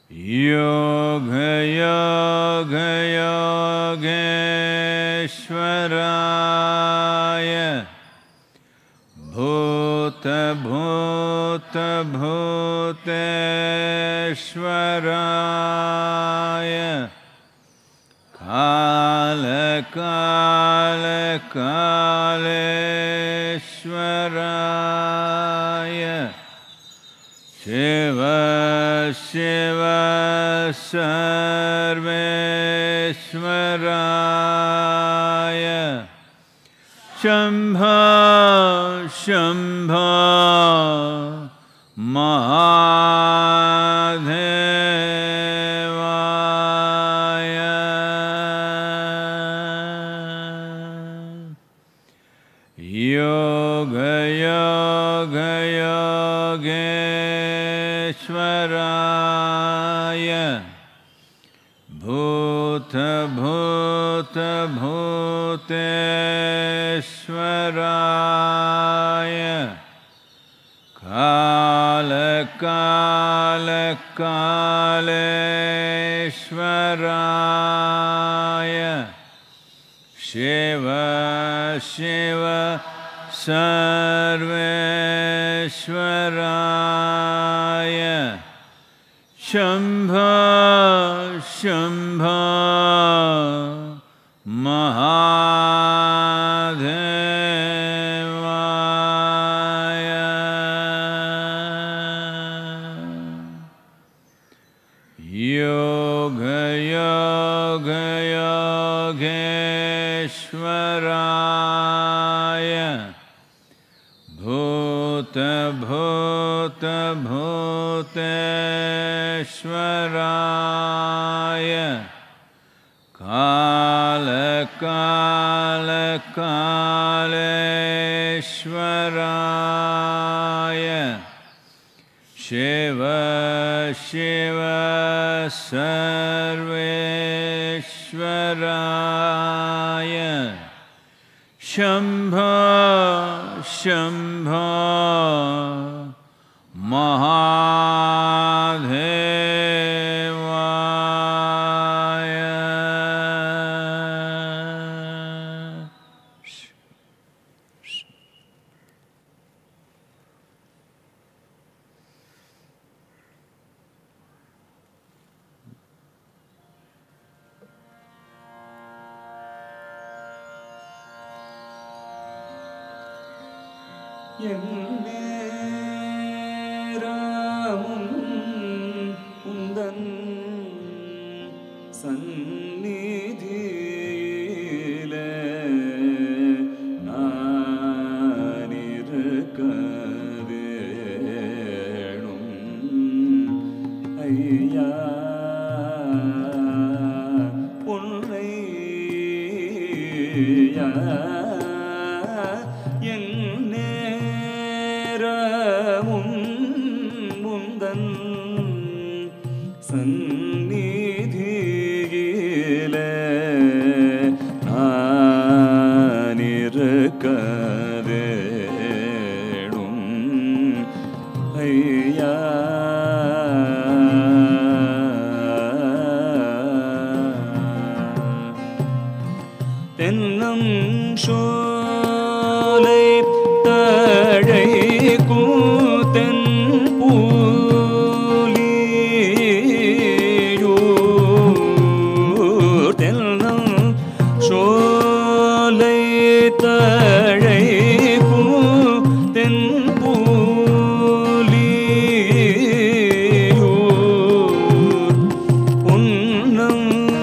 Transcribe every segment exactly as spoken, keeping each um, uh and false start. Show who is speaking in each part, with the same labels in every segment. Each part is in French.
Speaker 1: Yoga Yoga Yogeshwaraya Bhuta Bhuta Bhuteshwaraya Kala Kala Kaleshwaraya Shiva Shiva Sarveshwaraya Shambha Shambha Mahadevaya Yoga Yoga Yogeshwaraya Bhuta Bhuta Bhuteshwaraya Kala Kala Kaleshwaraya Shiva Shiva Sarveshwaraya Shambha Shambha Mahadevaya Yoga Yoga Yogeshwaraya Bhuta Bhuta Bhuteshwaraya Kala Kala Kaleshwaraya Shiva Shiva Sarveshwaraya Shambha Shambha Mahadevaya
Speaker 2: எந்நேரமும் உந்தன் சந்நிதியிலே நான் இருக்க வேணும் ஐயா உன்னை சந்நிதியிலே நான் இருக்க வேணும் ஐயா தென்னம் சோலை தழை கூத்தன் பூலியூர் தென்னம் சோலை தழை கூத்தன் பூலியூர் உன்னம்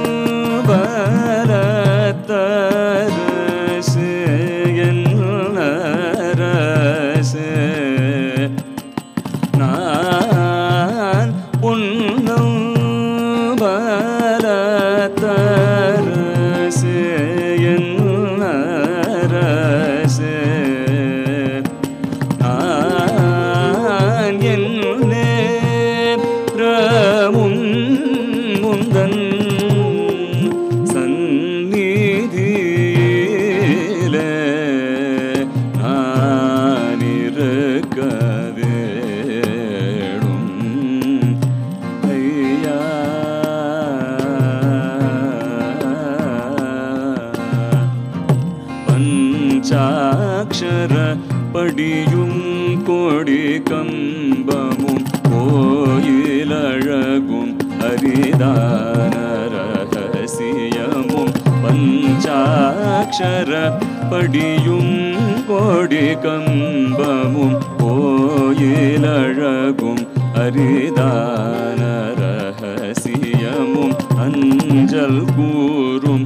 Speaker 2: பலத்தரசு என் அரசு நான் உன்னம் பலத்தரசு என் அரசு நான் என்னே ரமும் முந்தன் சந்நிதியிலே நான் இருக்க வேணும் ஐயா படியும் கொடி கம்பமும் கோயிலழகும் அரிதான ரகசியமும் பஞ்சாட்சர படியும் கொடி கம்பமும் கோயிலழகும் அரிதான ரகசியமும் அஞ்சல் கூறும்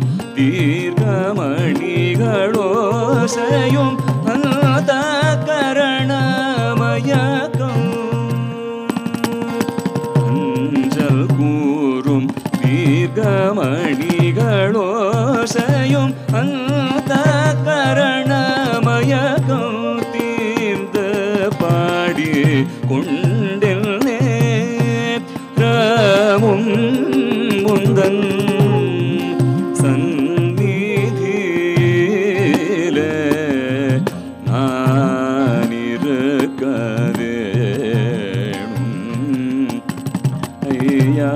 Speaker 2: தீர்க்கமணிகளோசையும் அந்த கரணமயக்கம் அஞ்சல் கூறும் தீர்க்கமணிகளோசையும் அந்த கரணமயக்கம் தீர்ந்த பாடி கொண்டில்னே ராமும் முந்தன் சந்நிதியிலே நானிருக்க வேணும் ஐயா.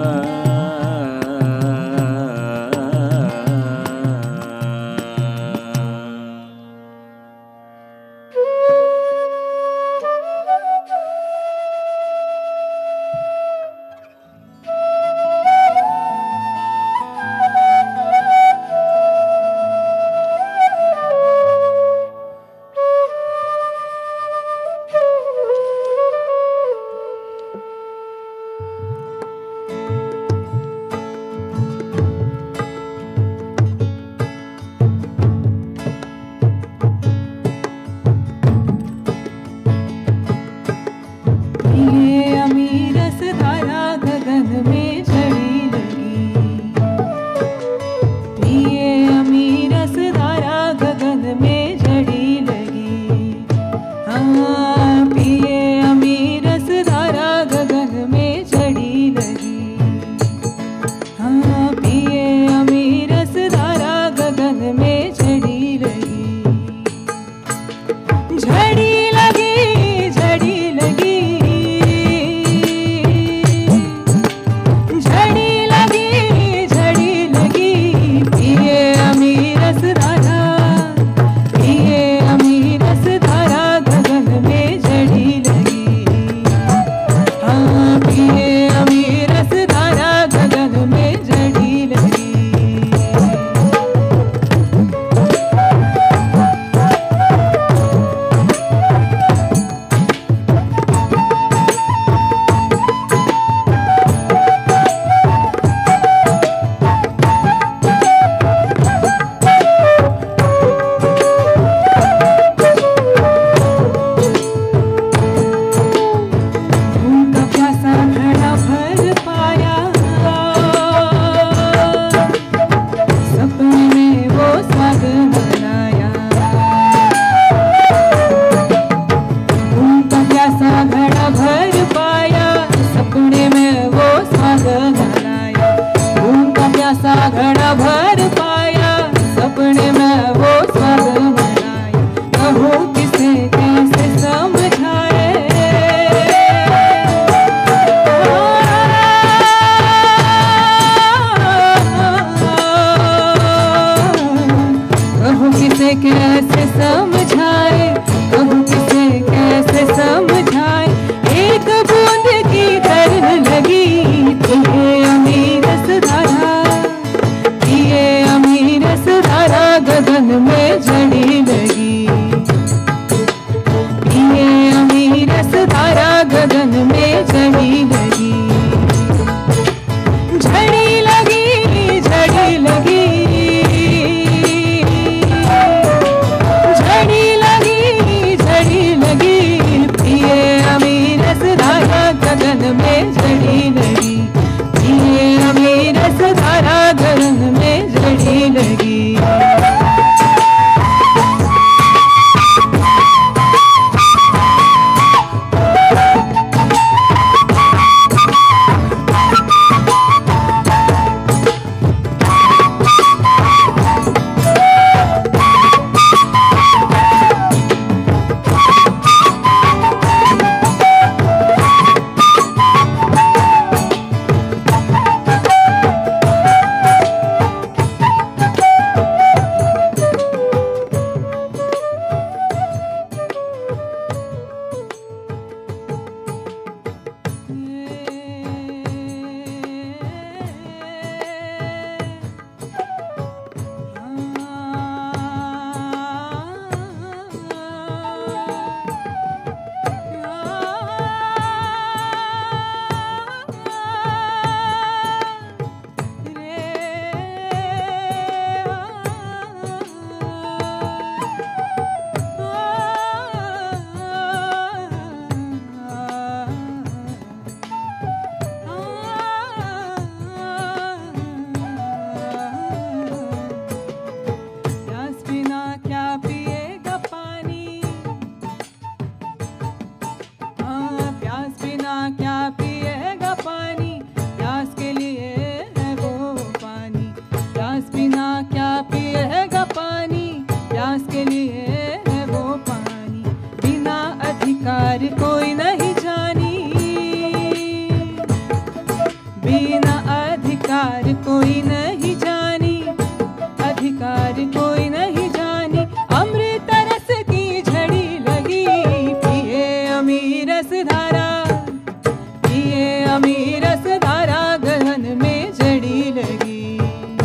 Speaker 3: बिना अधिकार कोई नहीं जानी, अधिकार कोई नहीं जानी, अमृत रस की झड़ी लगी, पिए अमी रस धारा, पिए अमी रस धारा, गहन में जड़ी लगी,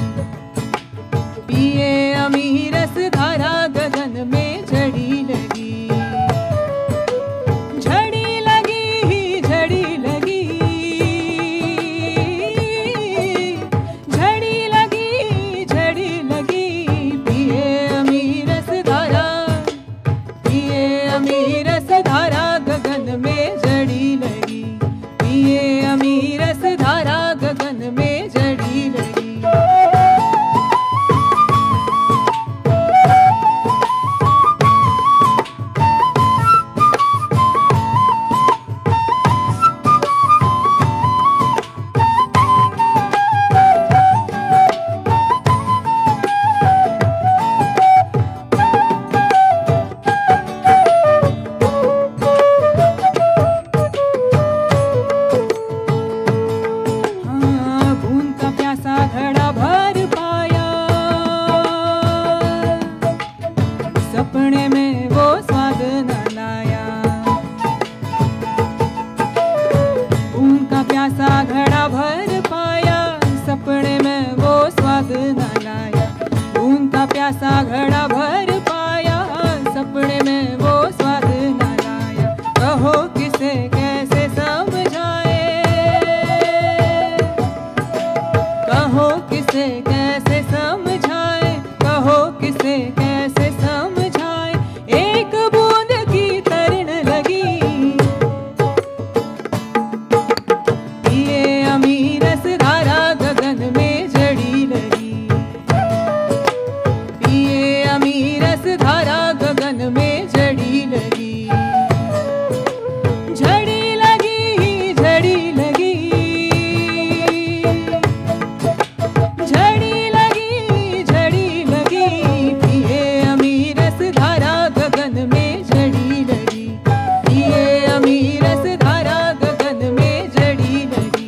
Speaker 3: पिए अमी रस धारा, गगन में जड़ी लगी, झड़ी लगी, झड़ी लगी, झड़ी लगी, झड़ी लगी, पिए अमी रस धारा, पिए अमी रस धारा, गगन में जड़ी लगी, पिए अमी रस धारा, गगन में जड़ी लगी। सपने में वो स्वाद न लाया, उनका प्यासा घड़ा भर पाया, सपने में वो स्वाद न लाया, उनका प्यासा घड़ा भर पाया, सपने में वो स्वाद न लाया, कहो किसे कैसे समझाए, कहो किसे कैसे समझाए, कहो किसे कैसे समझाए, एक बूंद की तरण लगी, पिए अमी रस धारा, गगन में जड़ी लगी, पिए अमी रस धारा, गगन में जड़ी लगी, झड़ी लगी, झड़ी लगी, झड़ी लगी, झड़ी लगी, पिए अमी रस धारा, गगन में जड़ी लगी, पिए अमी रस धारा, गगन में जड़ी लगी।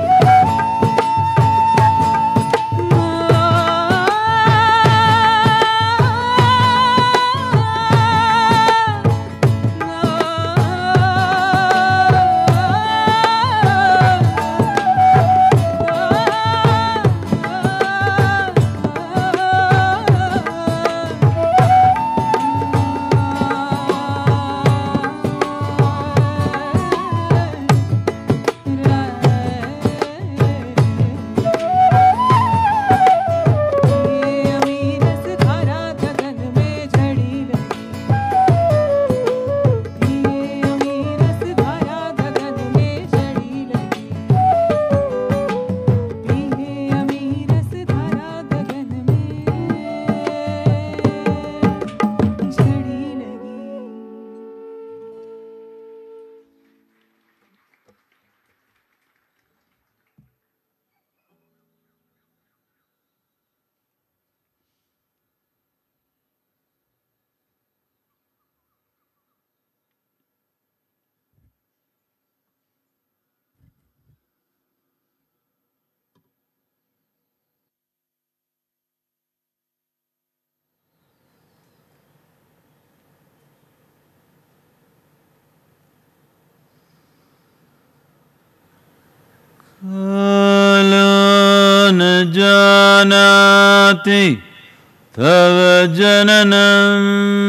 Speaker 1: कालो न जानाति तव जननं,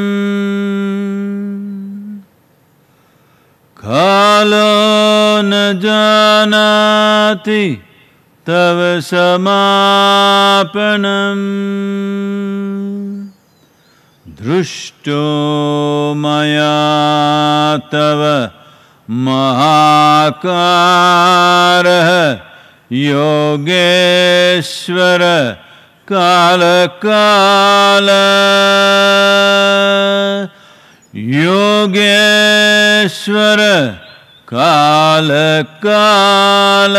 Speaker 1: कालो न जानाति तव समापनम्, दृष्टो मया तव महाकारः योगेश्वर काल काल, योगेश्वर काल काल।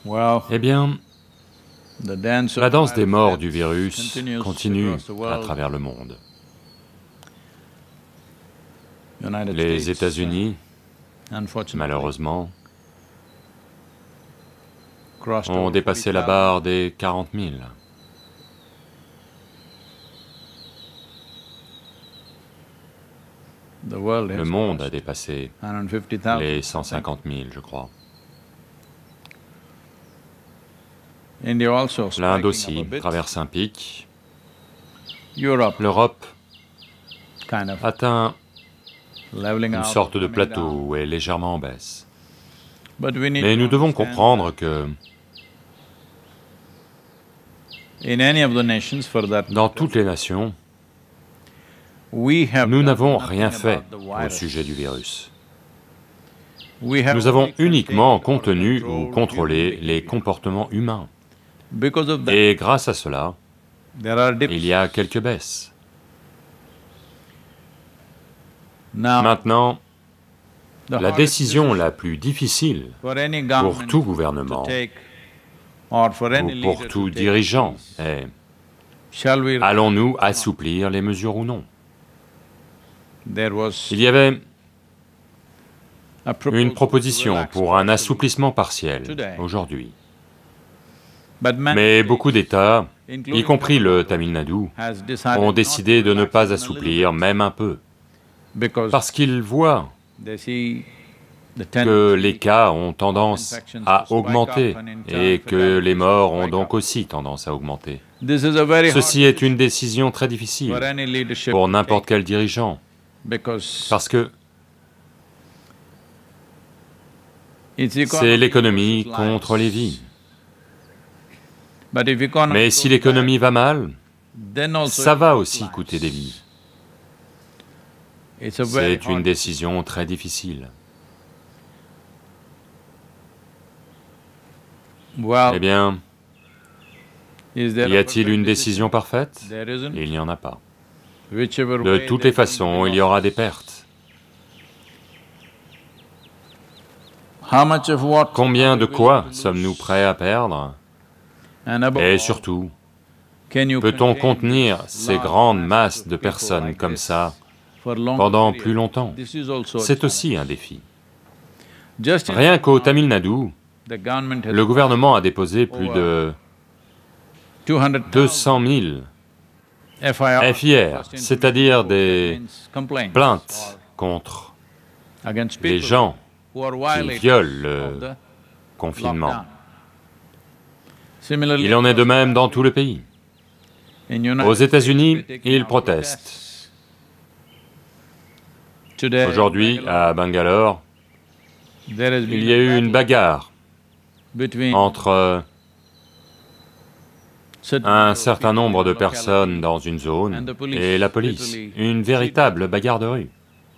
Speaker 1: Well,
Speaker 4: Eh bien,
Speaker 1: the dance of
Speaker 4: la danse des
Speaker 1: virus
Speaker 4: morts
Speaker 1: death
Speaker 4: du virus
Speaker 1: continues
Speaker 4: continue
Speaker 1: across the
Speaker 4: à
Speaker 1: world.
Speaker 4: travers le monde.
Speaker 1: United
Speaker 4: Les
Speaker 1: States,
Speaker 4: États-Unis,
Speaker 1: uh, unfortunately,
Speaker 4: malheureusement,
Speaker 1: crossed
Speaker 4: ont
Speaker 1: over
Speaker 4: dépassé la
Speaker 1: forty thousand.
Speaker 4: barre des quarante mille.
Speaker 1: The world
Speaker 4: Le
Speaker 1: has
Speaker 4: monde a
Speaker 1: crossed
Speaker 4: dépassé
Speaker 1: one hundred fifty thousand.
Speaker 4: les cent cinquante mille, je crois.
Speaker 1: India also
Speaker 4: L'Inde
Speaker 1: spiking
Speaker 4: aussi
Speaker 1: up a bit.
Speaker 4: traverse un pic.
Speaker 1: Europe
Speaker 4: L'Europe
Speaker 1: kind of
Speaker 4: atteint
Speaker 1: leveling
Speaker 4: une
Speaker 1: out,
Speaker 4: sorte de
Speaker 1: coming
Speaker 4: plateau
Speaker 1: down.
Speaker 4: où est légèrement en baisse.
Speaker 1: But we need
Speaker 4: Mais
Speaker 1: to
Speaker 4: nous devons
Speaker 1: understand
Speaker 4: comprendre que
Speaker 1: that in any of the nations, for that
Speaker 4: dans
Speaker 1: matter,
Speaker 4: toutes les nations,
Speaker 1: we have
Speaker 4: nous
Speaker 1: done
Speaker 4: n'avons
Speaker 1: nothing
Speaker 4: rien fait
Speaker 1: about the
Speaker 4: au
Speaker 1: virus.
Speaker 4: sujet du virus.
Speaker 1: We have
Speaker 4: Nous avons
Speaker 1: only
Speaker 4: uniquement
Speaker 1: contained or
Speaker 4: contenu ou
Speaker 1: controlled
Speaker 4: contrôlé
Speaker 1: human
Speaker 4: les
Speaker 1: behavior.
Speaker 4: comportements humains.
Speaker 1: Because of that,
Speaker 4: Et grâce à cela,
Speaker 1: there are dips.
Speaker 4: il y a quelques baisses.
Speaker 1: Now,
Speaker 4: Maintenant,
Speaker 1: the
Speaker 4: la
Speaker 1: hardest
Speaker 4: décision
Speaker 1: decision
Speaker 4: la plus difficile
Speaker 1: for any
Speaker 4: pour
Speaker 1: government
Speaker 4: tout
Speaker 1: to
Speaker 4: gouvernement
Speaker 1: take, or for any
Speaker 4: ou
Speaker 1: leader
Speaker 4: pour
Speaker 1: to
Speaker 4: tout
Speaker 1: take
Speaker 4: dirigeant
Speaker 1: is,
Speaker 4: est:
Speaker 1: shall we…
Speaker 4: allons-nous assouplir les mesures ou non?
Speaker 1: There was
Speaker 4: Il y avait
Speaker 1: a proposal
Speaker 4: une
Speaker 1: to
Speaker 4: proposition
Speaker 1: relax
Speaker 4: pour un
Speaker 1: partially,
Speaker 4: assouplissement partiel
Speaker 1: today.
Speaker 4: aujourd'hui.
Speaker 1: but many
Speaker 4: Mais
Speaker 1: states,
Speaker 4: beaucoup d'États,
Speaker 1: including
Speaker 4: y compris le
Speaker 1: Tamil
Speaker 4: Tamil Nadu,
Speaker 1: has decided
Speaker 4: ont
Speaker 1: not
Speaker 4: décidé
Speaker 1: to
Speaker 4: de ne
Speaker 1: relax
Speaker 4: pas
Speaker 1: even a little
Speaker 4: assouplir
Speaker 1: bit,
Speaker 4: même un peu,
Speaker 1: because
Speaker 4: parce qu'ils voient
Speaker 1: they see the
Speaker 4: que
Speaker 1: tendency
Speaker 4: les cas ont tendance à augmenter et que les morts ont donc aussi tendance à augmenter.
Speaker 1: This is a very hard
Speaker 4: Ceci est une décision très difficile
Speaker 1: for any leadership
Speaker 4: pour
Speaker 1: to
Speaker 4: n'importe
Speaker 1: take,
Speaker 4: quel dirigeant,
Speaker 1: because
Speaker 4: parce que
Speaker 1: it's
Speaker 4: c'est
Speaker 1: economy
Speaker 4: l'économie
Speaker 1: versus
Speaker 4: contre les
Speaker 1: lives.
Speaker 4: vies.
Speaker 1: But if economy
Speaker 4: Mais
Speaker 1: goes
Speaker 4: si l'économie va mal,
Speaker 1: bad, then also
Speaker 4: ça
Speaker 1: it
Speaker 4: va
Speaker 1: costs
Speaker 4: aussi
Speaker 1: lives.
Speaker 4: coûter des vies.
Speaker 1: It's a very
Speaker 4: C'est une
Speaker 1: hard
Speaker 4: décision très difficile.
Speaker 1: Well,
Speaker 4: Eh bien,
Speaker 1: is there
Speaker 4: y
Speaker 1: a
Speaker 4: a-t-il
Speaker 1: perfect
Speaker 4: une
Speaker 1: decision?
Speaker 4: décision parfaite?
Speaker 1: There isn't.
Speaker 4: Il n'y en a pas.
Speaker 1: Whichever
Speaker 4: De
Speaker 1: way,
Speaker 4: toutes
Speaker 1: there
Speaker 4: les
Speaker 1: will be
Speaker 4: façons, il y aura des
Speaker 1: losses.
Speaker 4: pertes.
Speaker 1: How much of what
Speaker 4: Combien
Speaker 1: are
Speaker 4: de
Speaker 1: we
Speaker 4: quoi
Speaker 1: willing to
Speaker 4: sommes-nous
Speaker 1: lose?
Speaker 4: prêts à perdre?
Speaker 1: And above
Speaker 4: Et
Speaker 1: all,
Speaker 4: surtout,
Speaker 1: can you
Speaker 4: peut-on
Speaker 1: contain
Speaker 4: contenir
Speaker 1: this
Speaker 4: ces
Speaker 1: large
Speaker 4: grandes
Speaker 1: masses
Speaker 4: masses
Speaker 1: of
Speaker 4: de
Speaker 1: people
Speaker 4: personnes
Speaker 1: like
Speaker 4: comme
Speaker 1: this
Speaker 4: ça
Speaker 1: for long
Speaker 4: pendant
Speaker 1: period?
Speaker 4: plus longtemps?
Speaker 1: This is also a
Speaker 4: C'est
Speaker 1: challenge.
Speaker 4: aussi un défi.
Speaker 1: Just in
Speaker 4: Rien qu'au
Speaker 1: Tamil
Speaker 4: Tamil Nadu,
Speaker 1: the government has
Speaker 4: le gouvernement a déposé plus de
Speaker 1: two hundred
Speaker 4: deux cent mille
Speaker 1: F I R,
Speaker 4: F I R,
Speaker 1: First
Speaker 4: c'est-à-dire
Speaker 1: Information
Speaker 4: des
Speaker 1: Report, that means complaints
Speaker 4: plaintes contre
Speaker 1: or against
Speaker 4: les
Speaker 1: people
Speaker 4: gens
Speaker 1: who are
Speaker 4: qui
Speaker 1: violators
Speaker 4: violent
Speaker 1: of
Speaker 4: le
Speaker 1: the
Speaker 4: confinement.
Speaker 1: lockdown. Similarly,
Speaker 4: Il en est de même dans tout le pays.
Speaker 1: in United
Speaker 4: Aux
Speaker 1: States,
Speaker 4: États-Unis,
Speaker 1: we're taking
Speaker 4: ils
Speaker 1: our
Speaker 4: protestent.
Speaker 1: protests. Today,
Speaker 4: Aujourd'hui, à Bangalore,
Speaker 1: there has
Speaker 4: il
Speaker 1: been
Speaker 4: y a
Speaker 1: a
Speaker 4: eu une
Speaker 1: battle
Speaker 4: bagarre
Speaker 1: between
Speaker 4: entre
Speaker 1: certain
Speaker 4: un
Speaker 1: people
Speaker 4: certain
Speaker 1: in
Speaker 4: nombre de
Speaker 1: locality
Speaker 4: personnes dans une zone
Speaker 1: and the police,
Speaker 4: et la police,
Speaker 1: literally
Speaker 4: une véritable bagarre de rue.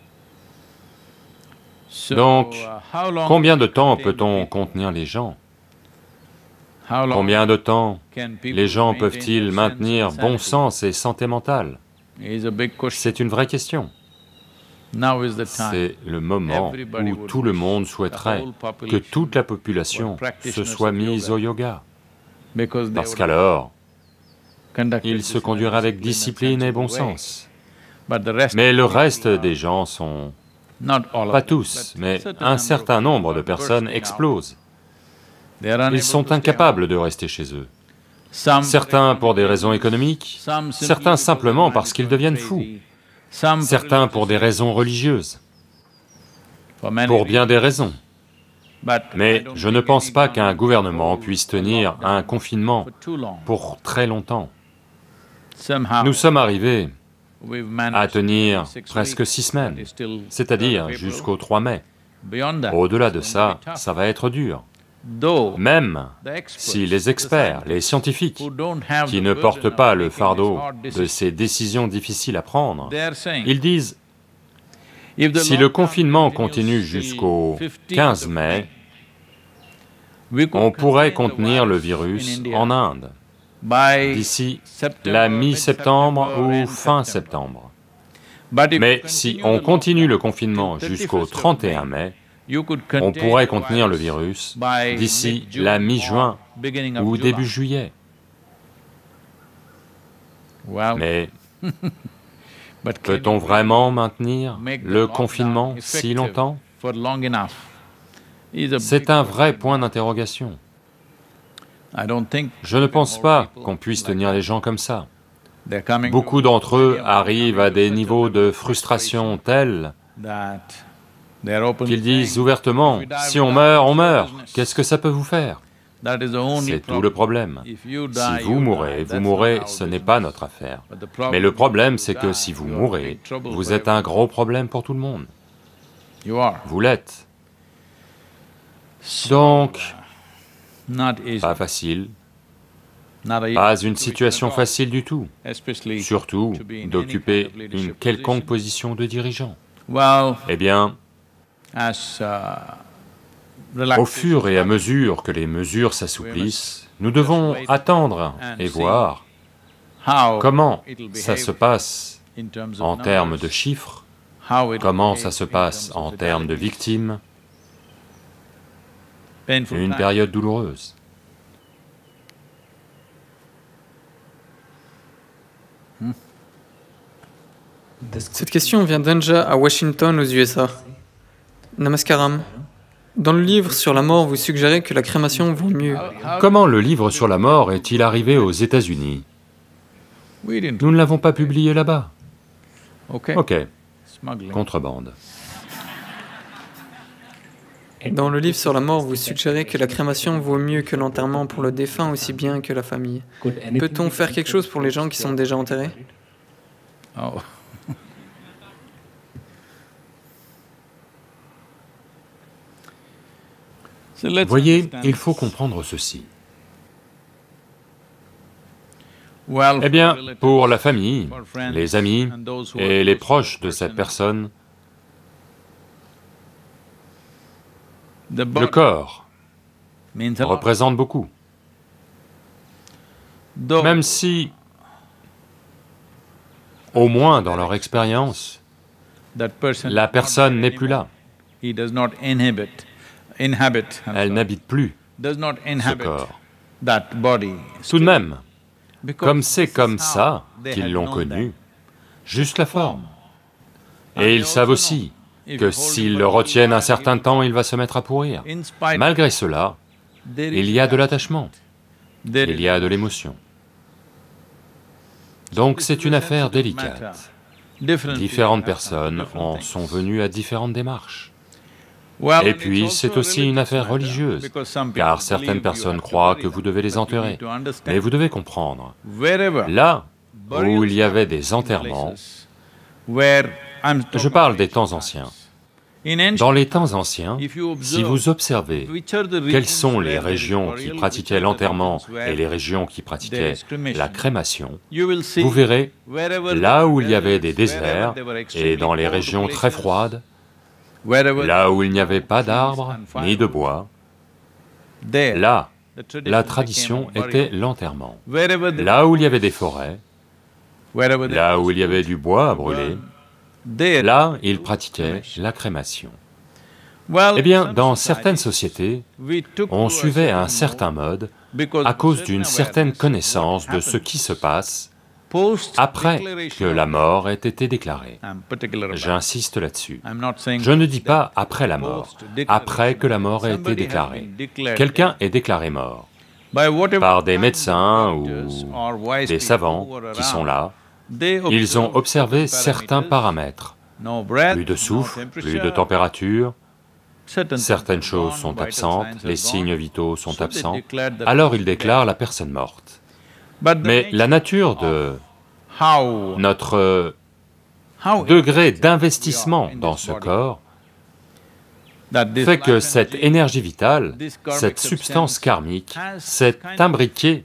Speaker 1: So,
Speaker 4: Donc,
Speaker 1: uh, how long
Speaker 4: combien de
Speaker 1: can
Speaker 4: temps
Speaker 1: contain
Speaker 4: peut-on
Speaker 1: people?
Speaker 4: contenir les gens?
Speaker 1: How long
Speaker 4: Combien de temps
Speaker 1: can people
Speaker 4: les gens
Speaker 1: maintain
Speaker 4: peuvent-ils
Speaker 1: their
Speaker 4: maintenir
Speaker 1: sense and
Speaker 4: bon
Speaker 1: sanity?
Speaker 4: sens et santé mentale?
Speaker 1: Is a big question.
Speaker 4: C'est une vraie question.
Speaker 1: Now is the time.
Speaker 4: C'est le moment
Speaker 1: Everybody
Speaker 4: où
Speaker 1: would
Speaker 4: tout le
Speaker 1: wish
Speaker 4: monde
Speaker 1: the
Speaker 4: souhaiterait
Speaker 1: whole
Speaker 4: que
Speaker 1: population
Speaker 4: toute la population
Speaker 1: were practitioners
Speaker 4: se soit
Speaker 1: of
Speaker 4: mise
Speaker 1: yoga,
Speaker 4: au yoga,
Speaker 1: because they
Speaker 4: parce
Speaker 1: would
Speaker 4: qu'alors,
Speaker 1: conduct
Speaker 4: ils
Speaker 1: this
Speaker 4: se
Speaker 1: in a
Speaker 4: conduiraient avec
Speaker 1: disciplined
Speaker 4: discipline et
Speaker 1: and
Speaker 4: bon
Speaker 1: sensible way.
Speaker 4: sens.
Speaker 1: But the rest
Speaker 4: Mais
Speaker 1: of
Speaker 4: le
Speaker 1: the people
Speaker 4: reste
Speaker 1: are-
Speaker 4: des gens sont,
Speaker 1: not all of
Speaker 4: pas
Speaker 1: them,
Speaker 4: tous,
Speaker 1: but
Speaker 4: mais
Speaker 1: certain
Speaker 4: un
Speaker 1: number
Speaker 4: certain
Speaker 1: of
Speaker 4: nombre de
Speaker 1: people are
Speaker 4: personnes
Speaker 1: bursting out.
Speaker 4: explosent.
Speaker 1: They are unable
Speaker 4: Ils sont
Speaker 1: to stay
Speaker 4: incapables
Speaker 1: home.
Speaker 4: de rester chez eux.
Speaker 1: Some
Speaker 4: Certains pour des raisons économiques,
Speaker 1: some simply
Speaker 4: certains
Speaker 1: because
Speaker 4: simplement
Speaker 1: their
Speaker 4: parce
Speaker 1: mind
Speaker 4: qu'ils
Speaker 1: is
Speaker 4: deviennent
Speaker 1: crazy.
Speaker 4: fous,
Speaker 1: Some for
Speaker 4: certains pour des
Speaker 1: religious
Speaker 4: raisons religieuses,
Speaker 1: for many
Speaker 4: pour bien
Speaker 1: reasons.
Speaker 4: des raisons.
Speaker 1: But I
Speaker 4: Mais
Speaker 1: don't
Speaker 4: je ne
Speaker 1: think
Speaker 4: pense
Speaker 1: any
Speaker 4: pas qu'un
Speaker 1: government
Speaker 4: gouvernement
Speaker 1: will
Speaker 4: puisse
Speaker 1: hold a
Speaker 4: tenir
Speaker 1: lockdown
Speaker 4: un confinement
Speaker 1: for too long.
Speaker 4: pour très longtemps.
Speaker 1: Somehow,
Speaker 4: Nous sommes arrivés
Speaker 1: we've managed
Speaker 4: à tenir
Speaker 1: six
Speaker 4: presque
Speaker 1: weeks,
Speaker 4: six
Speaker 1: but
Speaker 4: semaines,
Speaker 1: it's still
Speaker 4: c'est-à-dire
Speaker 1: third of April.
Speaker 4: jusqu'au trois mai.
Speaker 1: Beyond that,
Speaker 4: Au-delà de
Speaker 1: it's
Speaker 4: ça,
Speaker 1: going to be tough.
Speaker 4: ça va être dur.
Speaker 1: Though
Speaker 4: Même
Speaker 1: the experts,
Speaker 4: si les
Speaker 1: the
Speaker 4: experts, les
Speaker 1: scientists
Speaker 4: scientifiques,
Speaker 1: who don't have
Speaker 4: qui
Speaker 1: the
Speaker 4: ne
Speaker 1: burden
Speaker 4: portent
Speaker 1: of
Speaker 4: pas le
Speaker 1: making these
Speaker 4: fardeau
Speaker 1: hard
Speaker 4: de
Speaker 1: decisions,
Speaker 4: ces décisions difficiles à prendre,
Speaker 1: they are saying,
Speaker 4: ils disent,
Speaker 1: if the
Speaker 4: si le
Speaker 1: lockdown
Speaker 4: confinement
Speaker 1: continues
Speaker 4: continue
Speaker 1: till
Speaker 4: jusqu'au
Speaker 1: fifteenth
Speaker 4: quinze
Speaker 1: of
Speaker 4: mai,
Speaker 1: we could
Speaker 4: on pourrait
Speaker 1: contain the
Speaker 4: contenir le
Speaker 1: virus
Speaker 4: virus
Speaker 1: in India
Speaker 4: en Inde
Speaker 1: by
Speaker 4: d'ici
Speaker 1: September,
Speaker 4: la mi-septembre
Speaker 1: mid-September
Speaker 4: ou
Speaker 1: and
Speaker 4: fin
Speaker 1: September.
Speaker 4: septembre.
Speaker 1: But if
Speaker 4: Mais
Speaker 1: we
Speaker 4: si
Speaker 1: continue
Speaker 4: on
Speaker 1: the
Speaker 4: continue le
Speaker 1: lockdown
Speaker 4: confinement
Speaker 1: till
Speaker 4: jusqu'au
Speaker 1: thirty-first of
Speaker 4: trente et un
Speaker 1: May,
Speaker 4: mai, On pourrait contenir le virus d'ici la mi-juin ou début juillet. Mais peut-on vraiment maintenir le confinement si longtemps? C'est un vrai point d'interrogation. Je ne pense pas qu'on puisse tenir les gens comme ça. Beaucoup d'entre eux arrivent à des niveaux de frustration tels qu'ils disent ouvertement, si on meurt, on meurt, qu'est-ce que ça peut vous faire? C'est tout le problème. Si vous mourrez, vous mourrez, ce n'est pas notre affaire. Mais le problème, c'est que si vous mourrez, vous êtes un gros problème pour tout le monde. Vous l'êtes. Donc, pas facile, pas une situation facile du tout, surtout d'occuper une quelconque position de dirigeant. Eh bien, au fur et à mesure que les mesures s'assouplissent, nous devons attendre et voir comment ça se passe en termes de chiffres, comment ça se passe en termes de victimes, une période douloureuse.
Speaker 5: Cette question vient d'Anja à Washington aux U S A. Namaskaram. Dans le livre sur la mort, vous suggérez que la crémation vaut mieux.
Speaker 4: Comment le livre sur la mort est-il arrivé aux États-Unis? Nous ne l'avons pas publié là-bas. Ok, contrebande.
Speaker 5: Dans le livre sur la mort, vous suggérez que la crémation vaut mieux que l'enterrement pour le défunt aussi bien que la famille. Peut-on faire quelque chose pour les gens qui sont déjà enterrés?
Speaker 4: Voyez, il faut comprendre ceci. Eh bien, pour la famille, les amis et les proches de cette personne, le corps représente beaucoup. Même si, au moins dans leur expérience, la personne n'est plus là. Elle n'habite plus ce corps. Tout de même, comme c'est comme ça qu'ils l'ont connu, juste la forme. Et ils savent aussi que s'ils le retiennent un certain temps, il va se mettre à pourrir. Malgré cela, il y a de l'attachement, il y a de l'émotion. Donc c'est une affaire délicate. Différentes personnes en sont venues à différentes démarches. Et puis, c'est aussi une affaire religieuse, car certaines personnes croient que vous devez les enterrer. Mais vous devez comprendre, là où il y avait des enterrements, je parle des temps anciens. Dans les temps anciens, si vous observez quelles sont les régions qui pratiquaient l'enterrement et les régions qui pratiquaient la crémation, vous verrez, là où il y avait des déserts et dans les régions très froides, là où il n'y avait pas d'arbres ni de bois, là, la tradition était l'enterrement. Là où il y avait des forêts, là où il y avait du bois à brûler, là, ils pratiquaient la crémation. Eh bien, dans certaines sociétés, on suivait un certain mode à cause d'une certaine connaissance de ce qui se passe après que la mort ait été déclarée. J'insiste là-dessus. Je ne dis pas après la mort, après que la mort ait été déclarée. Quelqu'un est déclaré mort par des médecins ou des savants qui sont là. Ils ont observé certains paramètres. Plus de souffle, plus de température, certaines choses sont absentes, les signes vitaux sont absents, alors ils déclarent la personne morte. Mais la nature de notre degré d'investissement dans ce corps fait que cette énergie vitale, cette substance karmique, s'est imbriquée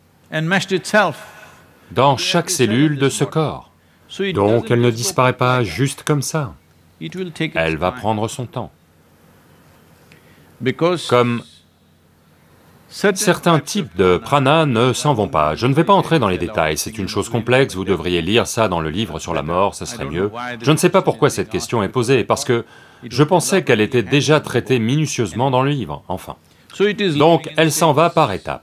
Speaker 4: dans chaque cellule de ce corps. Donc elle ne disparaît pas juste comme ça. Elle va prendre son temps. Comme Certains types de prana ne s'en vont pas. Je ne vais pas entrer dans les détails, c'est une chose complexe, vous devriez lire ça dans le livre sur la mort, ça serait mieux. Je ne sais pas pourquoi cette question est posée, parce que je pensais qu'elle était déjà traitée minutieusement dans le livre, enfin. Donc, elle s'en va par étapes.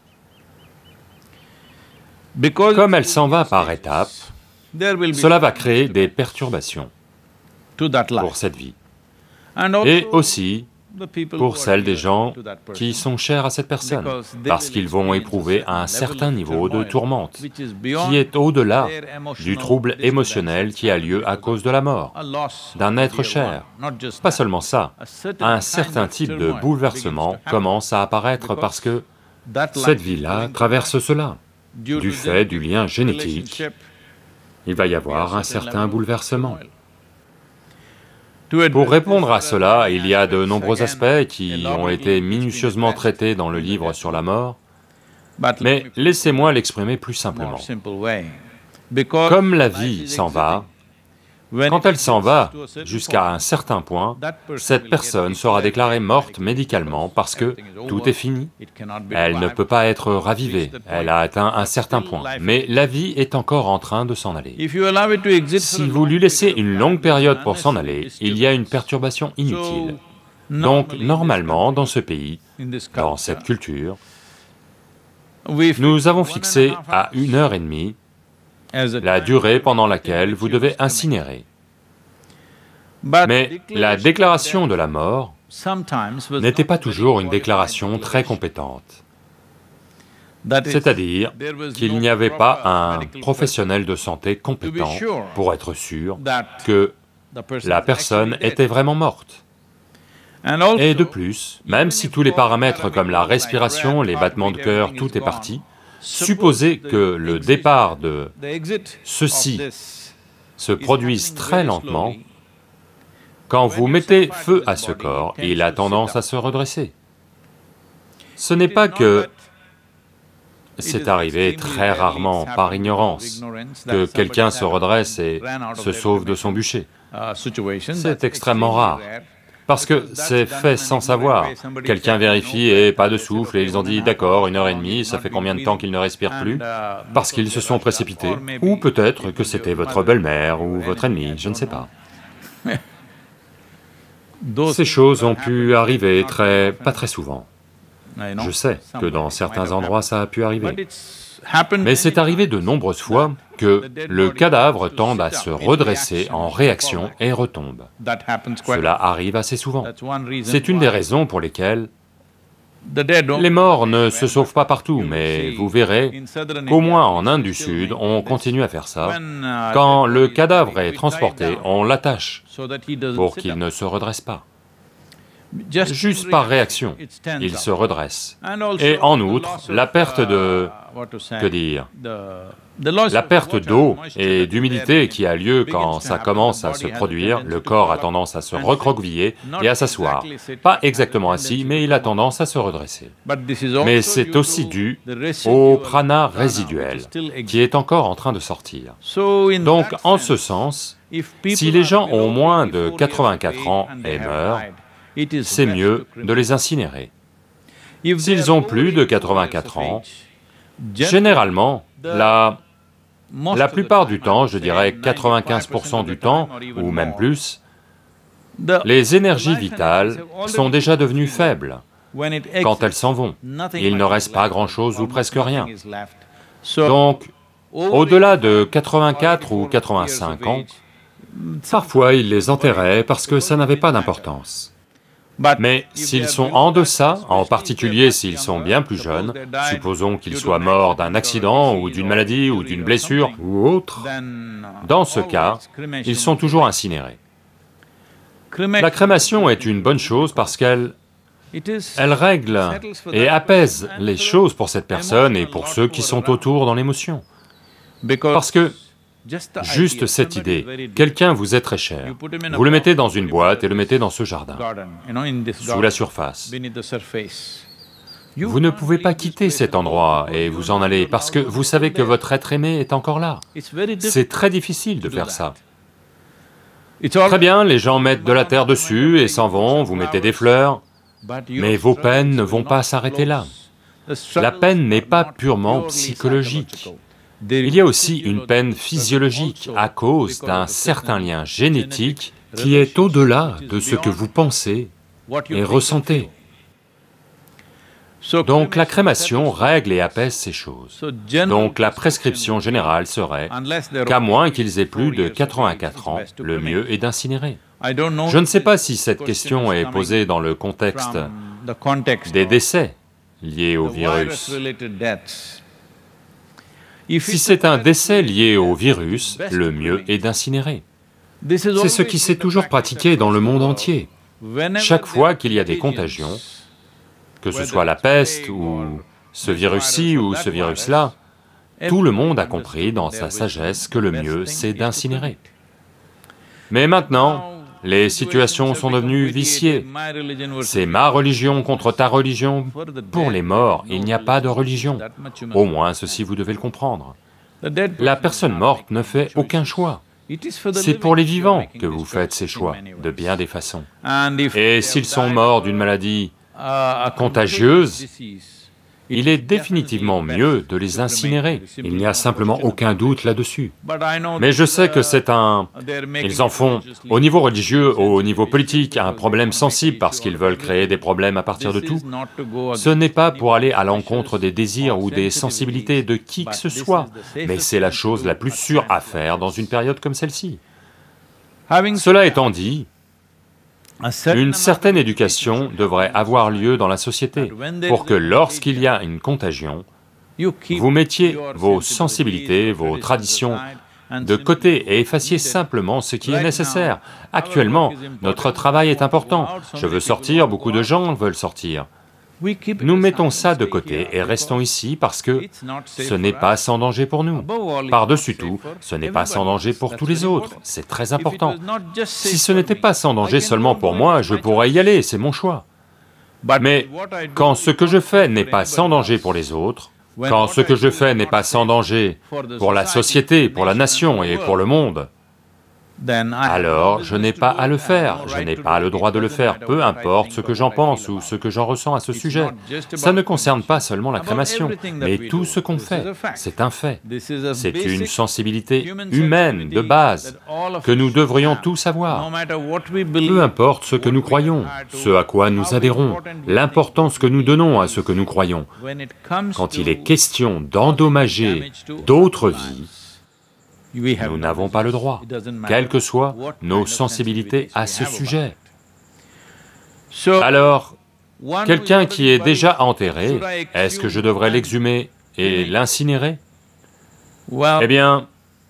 Speaker 4: Comme elle s'en va par étapes, cela va créer des perturbations pour cette vie. Et aussi pour celle des gens qui sont chers à cette personne, parce qu'ils vont éprouver un certain niveau de tourmente, qui est au-delà du trouble émotionnel qui a lieu à cause de la mort d'un être cher. Pas seulement ça, un certain type de bouleversement commence à apparaître parce que cette vie-là traverse cela. Du fait du lien génétique, il va y avoir un certain bouleversement. Pour répondre à cela, il y a de nombreux aspects qui ont été minutieusement traités dans le livre sur la mort, mais laissez-moi l'exprimer plus simplement. Comme la vie s'en va, quand elle s'en va jusqu'à un certain point, cette personne sera déclarée morte médicalement parce que tout est fini, elle ne peut pas être ravivée, elle a atteint un certain point, mais la vie est encore en train de s'en aller. Si vous lui laissez une longue période pour s'en aller, il y a une perturbation inutile. Donc, normalement, dans ce pays, dans cette culture, nous avons fixé à une heure et demie la durée pendant laquelle vous devez incinérer. Mais la déclaration de la mort n'était pas toujours une déclaration très compétente. C'est-à-dire qu'il n'y avait pas un professionnel de santé compétent pour être sûr que la personne était vraiment morte. Et de plus, même si tous les paramètres comme la respiration, les battements de cœur, tout est parti, supposez que le départ de ceci se produise très lentement, quand vous mettez feu à ce corps, il a tendance à se redresser. Ce n'est pas que c'est arrivé très rarement, par ignorance, que quelqu'un se redresse et se sauve de son bûcher. C'est extrêmement rare. Parce que c'est fait sans savoir. Quelqu'un vérifie et pas de souffle, et ils ont dit, d'accord, une heure et demie, ça fait combien de temps qu'ils ne respirent plus? Parce qu'ils se sont précipités. Ou peut-être que c'était votre belle-mère ou votre ennemi, je ne sais pas. Ces choses ont pu arriver très... pas très souvent. Je sais que dans certains endroits ça a pu arriver. Mais c'est arrivé de nombreuses fois que le cadavre tende à se redresser en réaction et retombe. Cela arrive assez souvent. C'est une des raisons pour lesquelles les morts ne se sauvent pas partout, mais vous verrez qu'au moins en Inde du Sud, on continue à faire ça. Quand le cadavre est transporté, on l'attache pour qu'il ne se redresse pas. Juste par réaction, il se redresse. Et en outre, la perte de... que dire? La perte d'eau et d'humidité qui a lieu quand ça commence à se produire, le corps a tendance à se recroqueviller et à s'asseoir. Pas exactement assis, mais il a tendance à se redresser. Mais c'est aussi dû au prana résiduel, qui est encore en train de sortir. Donc, en ce sens, si les gens ont moins de quatre-vingt-quatre ans et meurent, c'est mieux de les incinérer. S'ils ont plus de quatre-vingt-quatre ans, généralement, la, la plupart du temps, je dirais quatre-vingt-quinze pour cent du temps, ou même plus, les énergies vitales sont déjà devenues faibles. Quand elles s'en vont, il ne reste pas grand-chose ou presque rien. Donc, au-delà de quatre-vingt-quatre ou quatre-vingt-cinq ans, parfois ils les enterraient parce que ça n'avait pas d'importance. Mais s'ils sont en deçà, en particulier s'ils sont bien plus jeunes, supposons qu'ils soient morts d'un accident ou d'une maladie ou d'une blessure ou autre, dans ce cas, ils sont toujours incinérés. La crémation est une bonne chose parce qu'elle elle règle et apaise les choses pour cette personne et pour ceux qui sont autour dans l'émotion. Parce que juste cette idée, quelqu'un vous est très cher, vous le mettez dans une boîte et le mettez dans ce jardin, sous la surface. Vous ne pouvez pas quitter cet endroit et vous en aller parce que vous savez que votre être aimé est encore là. C'est très difficile de faire ça. Très bien, les gens mettent de la terre dessus et s'en vont, vous mettez des fleurs, mais vos peines ne vont pas s'arrêter là. la peine n'est pas purement psychologique. Il y a aussi une peine physiologique à cause d'un certain lien génétique qui est au-delà de ce que vous pensez et ressentez. Donc la crémation règle et apaise ces choses. Donc la prescription générale serait qu'à moins qu'ils aient plus de quatre-vingt-quatre ans, le mieux est d'incinérer. Je ne sais pas si cette question est posée dans le contexte des décès liés au virus. Si c'est un décès lié au virus, le mieux est d'incinérer. C'est ce qui s'est toujours pratiqué dans le monde entier. Chaque fois qu'il y a des contagions, que ce soit la peste ou ce virus-ci ou ce virus-là, tout le monde a compris dans sa sagesse que le mieux c'est d'incinérer. Mais maintenant, les situations sont devenues viciées. C'est ma religion contre ta religion. Pour les morts, il n'y a pas de religion. Au moins, ceci vous devez le comprendre. La personne morte ne fait aucun choix. C'est pour les vivants que vous faites ces choix, de bien des façons. Et s'ils sont morts d'une maladie contagieuse, il est définitivement mieux de les incinérer. Il n'y a simplement aucun doute là-dessus. Mais je sais que c'est un... Ils en font, au niveau religieux, au niveau politique, un problème sensible parce qu'ils veulent créer des problèmes à partir de tout. Ce n'est pas pour aller à l'encontre des désirs ou des sensibilités de qui que ce soit, mais c'est la chose la plus sûre à faire dans une période comme celle-ci. Cela étant dit, une certaine éducation devrait avoir lieu dans la société pour que lorsqu'il y a une contagion, vous mettiez vos sensibilités, vos traditions de côté et effaciez simplement ce qui est nécessaire. Actuellement, notre travail est important. Je veux sortir, beaucoup de gens veulent sortir. Nous mettons ça de côté et restons ici parce que ce n'est pas sans danger pour nous. Par-dessus tout, ce n'est pas sans danger pour tous les autres, c'est très important. Si ce n'était pas sans danger seulement pour moi, je pourrais y aller, c'est mon choix. Mais quand ce que je fais n'est pas sans danger pour les autres, quand ce que je fais n'est pas sans danger pour la société, pour la nation et pour le monde, alors je n'ai pas à le faire, je n'ai pas le droit de le faire, peu importe ce que j'en pense ou ce que j'en ressens à ce sujet. Ça ne concerne pas seulement la crémation, mais tout ce qu'on fait, c'est un fait. C'est une sensibilité humaine de base que nous devrions tous avoir. Peu importe ce que nous croyons, ce à quoi nous adhérons, l'importance que nous donnons à ce que nous croyons. Quand il est question d'endommager d'autres vies, nous n'avons pas le droit, quelles que soient nos sensibilités à ce sujet. Alors, quelqu'un qui est déjà enterré, est-ce que je devrais l'exhumer et l'incinérer? Eh bien,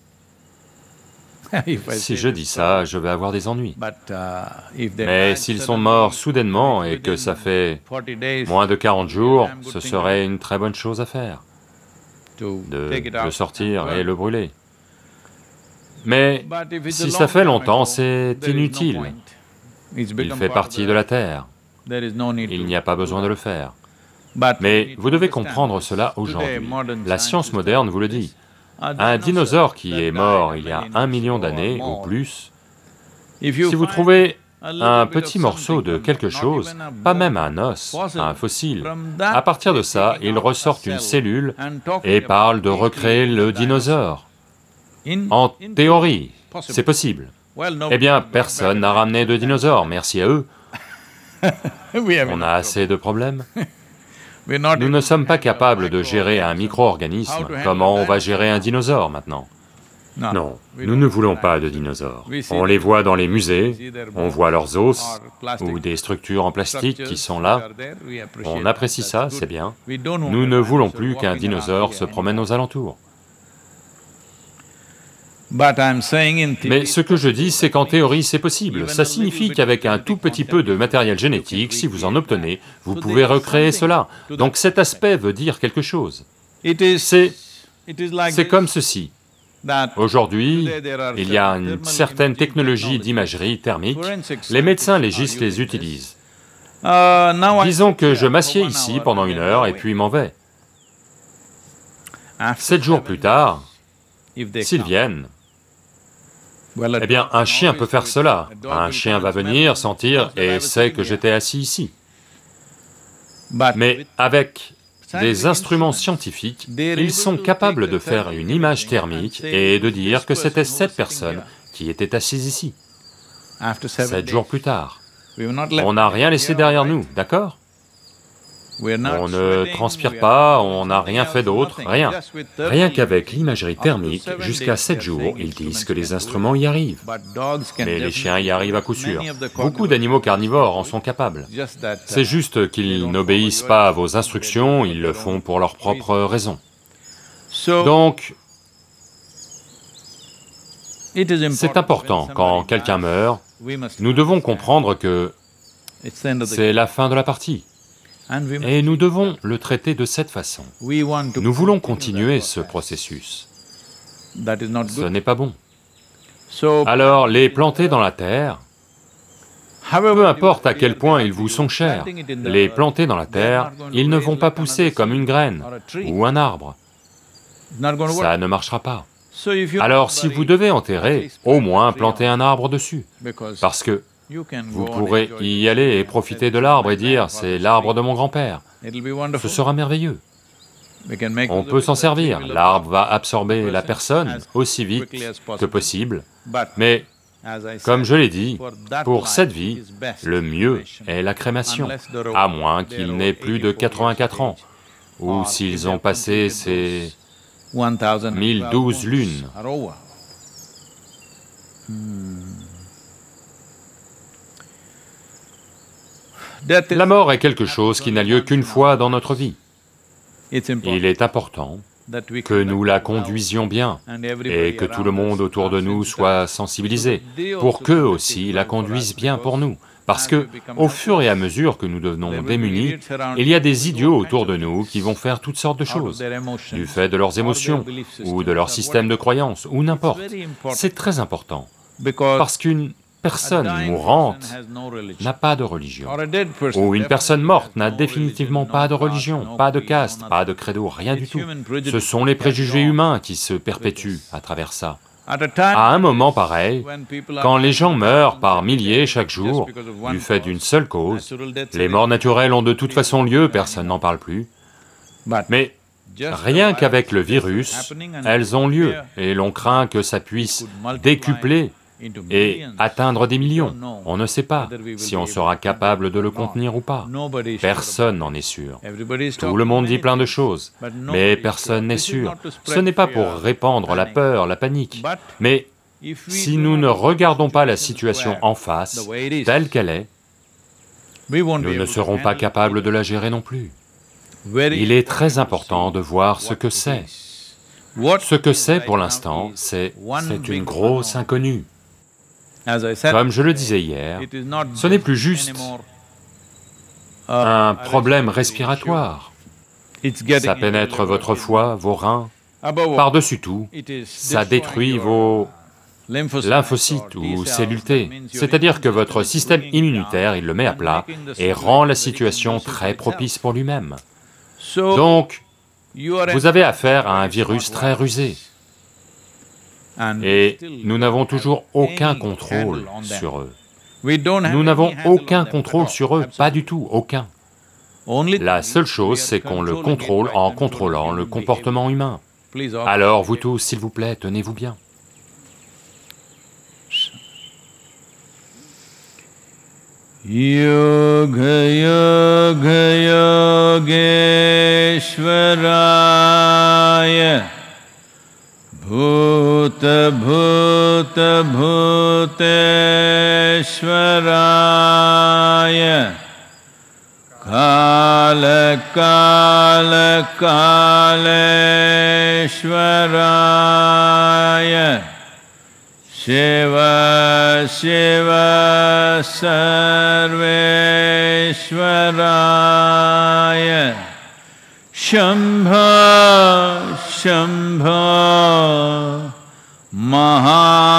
Speaker 4: si je dis ça, je vais avoir des ennuis. Mais s'ils sont morts soudainement et que ça fait moins de quarante jours, ce serait une très bonne chose à faire, de le sortir et le brûler. Mais si ça fait longtemps, c'est inutile. Il fait partie de la Terre. Il n'y a pas besoin de le faire. Mais vous devez comprendre cela aujourd'hui. La science moderne vous le dit. Un dinosaure qui est mort il y a un million d'années ou plus, si vous trouvez un petit morceau de quelque chose, pas même un os, un fossile, à partir de ça, ils ressortent une cellule et parlent de recréer le dinosaure. En théorie, c'est possible. Eh bien, personne n'a ramené de dinosaures, merci à eux. On a assez de problèmes. Nous ne sommes pas capables de gérer un micro-organisme, comment on va gérer un dinosaure maintenant? Non, nous ne voulons pas de dinosaures. On les voit dans les musées, on voit leurs os, ou des structures en plastique qui sont là. On apprécie ça, c'est bien. Nous ne voulons plus qu'un dinosaure se promène aux alentours. Mais ce que je dis, c'est qu'en théorie, c'est possible. Ça signifie qu'avec un tout petit peu de matériel génétique, si vous en obtenez, vous pouvez recréer cela. Donc cet aspect veut dire quelque chose. C'est... c'est comme ceci. Aujourd'hui, il y a une certaine technologie d'imagerie thermique, les médecins légistes les utilisent. Disons que je m'assieds ici pendant une heure et puis m'en vais. Sept jours plus tard, s'ils viennent, eh bien, un chien peut faire cela. Un chien va venir, sentir et sait que j'étais assis ici. Mais avec des instruments scientifiques, ils sont capables de faire une image thermique et de dire que c'était cette personne qui était assise ici, sept jours plus tard. On n'a rien laissé derrière nous, d'accord? On ne transpire pas, on n'a rien fait d'autre, rien. Rien qu'avec l'imagerie thermique, jusqu'à sept jours, ils disent que les instruments y arrivent. Mais les chiens y arrivent à coup sûr. Beaucoup d'animaux carnivores en sont capables. C'est juste qu'ils n'obéissent pas à vos instructions, ils le font pour leurs propres raisons. Donc, c'est important, quand quelqu'un meurt, nous devons comprendre que c'est la fin de la partie. Et nous devons le traiter de cette façon. Nous voulons continuer ce processus. Ce n'est pas bon. Alors, les planter dans la terre, peu importe à quel point ils vous sont chers, les planter dans la terre, ils ne vont pas pousser comme une graine ou un arbre. Ça ne marchera pas. Alors, si vous devez enterrer, au moins plantez un arbre dessus, parce que vous pourrez y aller et profiter de l'arbre et dire, c'est l'arbre de mon grand-père. Ce sera merveilleux. On peut s'en servir, l'arbre va absorber la personne aussi vite que possible, mais, comme je l'ai dit, pour cette vie, le mieux est la crémation, à moins qu'ils n'aient plus de quatre-vingt-quatre ans, ou s'ils ont passé ces mille douze lunes. La mort est quelque chose qui n'a lieu qu'une fois dans notre vie. Il est important que nous la conduisions bien et que tout le monde autour de nous soit sensibilisé pour qu'eux aussi la conduisent bien pour nous. Parce que, au fur et à mesure que nous devenons démunis, il y a des idiots autour de nous qui vont faire toutes sortes de choses, du fait de leurs émotions, ou de leur système de croyance, ou n'importe. C'est très important, parce qu'une personne mourante n'a pas de religion, ou une personne morte n'a définitivement pas de religion, pas de caste, pas de credo, rien du tout. Ce sont les préjugés humains qui se perpétuent à travers ça. À un moment pareil, quand les gens meurent par milliers chaque jour, du fait d'une seule cause, les morts naturelles ont de toute façon lieu, personne n'en parle plus, mais rien qu'avec le virus, elles ont lieu, et l'on craint que ça puisse décupler et atteindre des millions. On ne sait pas si on sera capable de le contenir ou pas. Personne n'en est sûr. Tout le monde dit plein de choses, mais personne n'est sûr. Ce n'est pas pour répandre la peur, la panique, mais si nous ne regardons pas la situation en face, telle qu'elle est, nous ne serons pas capables de la gérer non plus. Il est très important de voir ce que c'est. Ce que c'est pour l'instant, c'est une grosse inconnue. Comme je le disais hier, ce n'est plus juste un problème respiratoire. Ça pénètre votre foie, vos reins, par-dessus tout, ça détruit vos lymphocytes ou cellules T, c'est-à-dire que votre système immunitaire, il le met à plat et rend la situation très propice pour lui-même. Donc, vous avez affaire à un virus très rusé. Et nous n'avons toujours aucun contrôle sur eux. Nous n'avons aucun contrôle sur eux, pas du tout, aucun. La seule chose, c'est qu'on le contrôle en contrôlant le comportement humain. Alors vous tous, s'il vous plaît, tenez-vous bien.
Speaker 1: Yoga Yoga Yogeshwaraya Bhuta Bhuta Bhuteshwaraya Kala Kala Kaleshwaraya Shiva Shiva Sarveshwaraya Shambha Shambha Maha